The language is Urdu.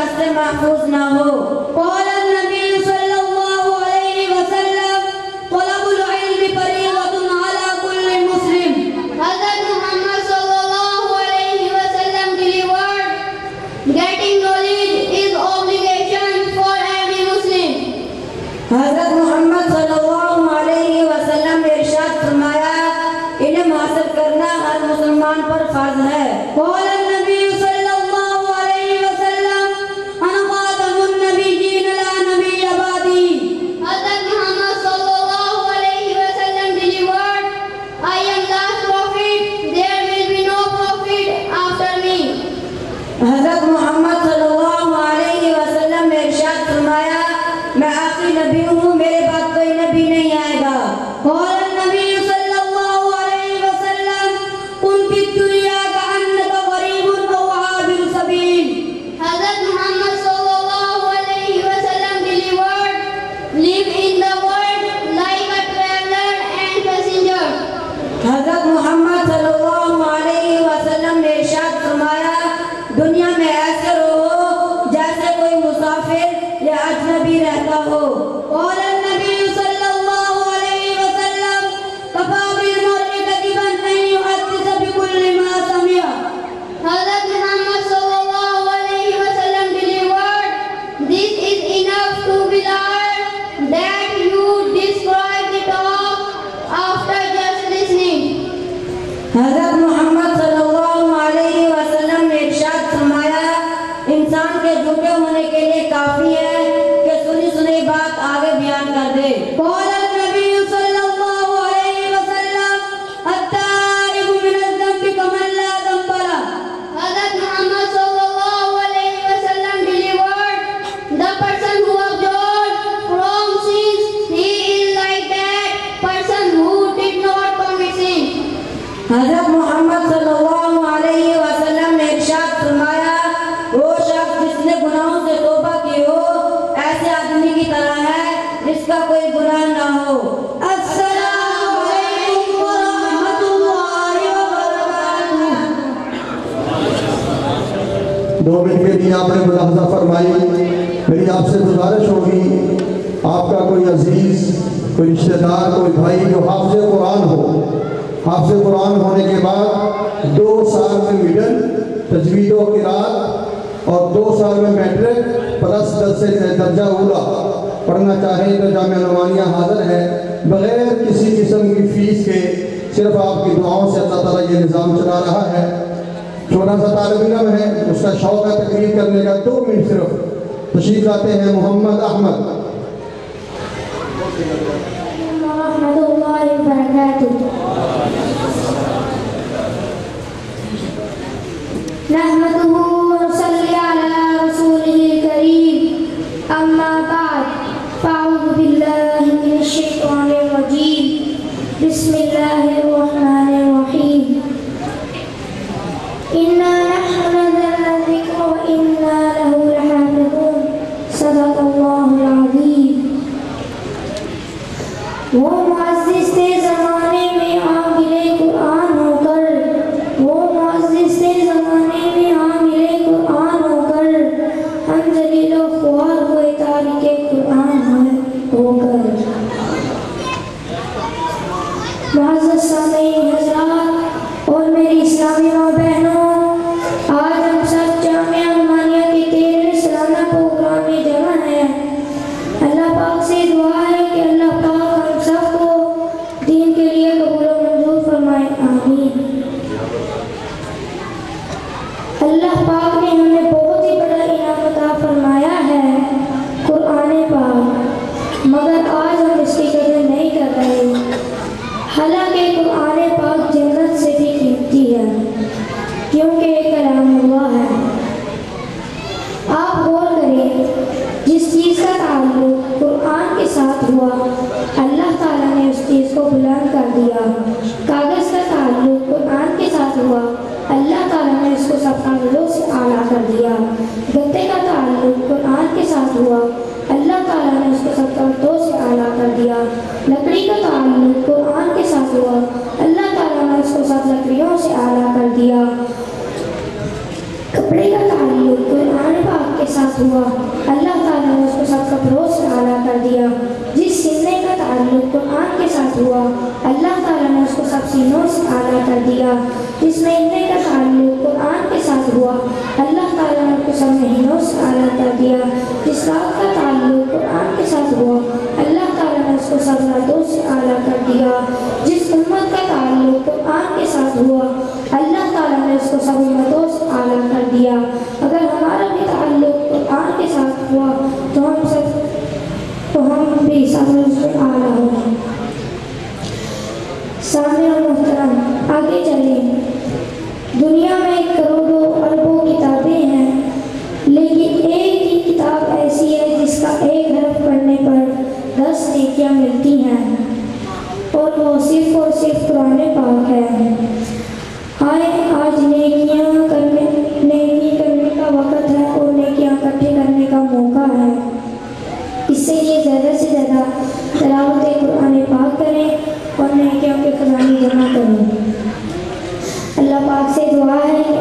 راستے محفوظ نہ ہو۔ قال النبي صلى الله عليه وسلم طلب العلم فريضة على كل مسلم. Hazrat Muhammad sallallahu alayhi wa sallam delivered, getting knowledge is obligation for every Muslim. حضرت محمد صلی اللہ علیہ وسلم نے ارشاد فرمایا علم حاصل کرنا ہر مسلمان پر فرض ہے۔ قال النبي صلى الله عليه وسلم انا خاتم النبيين لا نبي بعدي. Hazrat Muhammad sallallahu alayhi wa sallam delivered, I am last prophet, there will be no prophet after me. حضرت محمد صلی اللہ علیہ وسلم نے ارشاد فرمایا میں آخری نبی ہوں، میرے بعد کوئی نبی نہیں آئے گا۔ قال النبي صلى الله عليه وسلم كن في الدنيا كأنك غريب أو عابر سبيل. Hazrat Muhammad sallallahu alayhi wa sallam delivered, live in the world like a traveler and passenger. حضرت محمد صلی اللہ علیہ وسلم نے ارشاد فرمایا دنیا میں ایسے رہو جیسے کوئی مسافر یا اجنبی رہتا ہو۔ قال النبي صلى الله عليه وسلم كفى بالمرء كذبا أن يحدث بكل ما سمع. Hazrat Muhammad sallallahu alayhi wa sallam delivered, this is enough to be liar that you describe the talk after just listening. حضرت محمد صلی اللہ علیہ وسلم نے ارشاد فرمایا انسان کے جھوٹے ہونے کے لیے کافی ہے کہ سنی سنی بات آگے بیان کر دے۔ قال النبي صلى الله عليه وسلم التائب من الذنب كمن لا ذنب له. Hazrat Muhammad sallallahu alayhi wa sallam delivered, the person who absolves from sins, he is like that person who did not commit sin. حضرت محمد صلی اللہ علیہ وسلم نے ارشاد فرمایا وہ شخص جس نے گناہوں سے توبہ کی ہو ایسے آدمی کی طرح ہے جس کا کوئی گناہ نہ ہو۔ السلام علیکم ورحمۃ اللہ وبرکاتہ۔ 2 منٹ کے لیے آپ نے ملاحظہ فرمائی، میری آپ سے گزارش ہوگی آپ کا کوئی عزیز، کوئی رشتہ دار، کوئی بھائی جو حافظ قرآن ہو، حافظ قرآن ہونے کے بعد 2 سال میں مڈل تجوید و قرات اور 2 سال میں میٹرک پلس 10 سے درجہ اولا پڑھنا چاہیں تو جامعہ نمانیہ حاضر ہے بغیر کسی قسم کی فیس کے، صرف آپ کی دعاؤں سے اللہ تعالیٰ یہ نظام چلا رہا ہے۔ چھوٹا سا طالب علم ہے، اس کا شوق ہے تقریر کرنے کا، 2 منٹ صرف تشریف لاتے ہیں محمد احمد۔ ورحمۃ اللہ وبرکاتہ۔ نحمده ونصلي على رسوله الكريم أما بعد فأعوذ بالله من الشيطان الرجيم بسم الله الرحمن الرحيم إنا نحن نزلنا الذكر وإنا له لحافظون صدق الله العظيم۔ وہ معزز تھے زمانے میں عامل قرآن ہو کر، وہ معزز تھے زمانے میں عامل قرآن ہو کر، ہم ذلیل و خوار ہوئے تارک قرآن ہو کر۔ معزز سامعین حضرات اور میری اسلامی ماں بہنوں، آج ہم سب جامعہ نمانیہ کے 13ویں سالانہ پروگرام میں جمع ہیں۔ اللہ پاک سے دعا ہے کہ اللہ پاک ہم سب کو دین کے لیے قبول و منظور فرمائے، آمین۔ اللہ پاک نے ہمیں بہت ہی بڑا انعام عطا فرمایا ہے، قرآن پاک، مگر آج ہم اس کی قدر نہیں کر رہے، حالانکہ قرآن پاک جنت سے بھی قیمتی ہے کیونکہ یہ کلام اللہ ہے۔ آپ غور کریں، جس چیز کا تعلق قرآن کے ساتھ ہوا اللہ تعالیٰ نے اس چیز کو بلند کر دیا، کاغذ کا تعلق قرآن کے ساتھ ہوا اللہ تعالیٰ نے اس کو سب کاغذوں سے اعلیٰ کر دیا، گتے کا تعلق قرآن کے ساتھ ہوا اللہ تعالیٰ نے اس کو سب کاغذوں سے اعلیٰ کر دیا، لکڑی کا تعلق قرآن کے ساتھ ہوا اللہ تعالیٰ نے اس کو سب لکڑیوں سے اعلیٰ کر دیا، کپڑے کا تعلق قرآن پاک کے के साथ हुआ अल्लाह ताला ने उसको सबका बरोस से आला कर दिया। जिस सीने का ताल्लुक कुरान के साथ हुआ अल्लाह ताला ने उसको सब सीनों से आला कर दिया। जिस महीने का ताल्लुक कुरान के साथ हुआ अल्लाह ताला ने उसको सब महीनों से आला कर दिया। जिस रात का ताल्लुक कुरान के साथ हुआ अल्लाह ताला ने उसको सब रातों से आला कर दिया। जिस उम्मत का ताल्लुक कुरान के साथ हुआ अल्लाह ताला ने उसको सब उम्मतों से आला कर दिया। अगर हमारा भी ताल्लुक कुरान के साथ हुआ तो हम भी सब उससे आला होंगे। सामने मोहतरम आगे चलें। दुनिया में करोड़ों अरबों किताबें हैं, लेकिन एक ही किताब ऐसी है जिसका एक हरफ पढ़ने पर 10 नेकियां मिलती हैं, और वो सिर्फ और सिर्फ कुरान पाक है। आए आज नेकी करने का वक़्त है और नेकियां इकट्ठे करने का मौका है। इसलिए ज़्यादा से ज़्यादा तिलावत कुरान पाक करें और नेकियों के खजाने जमा करें। अल्लाह पाक से दुआ है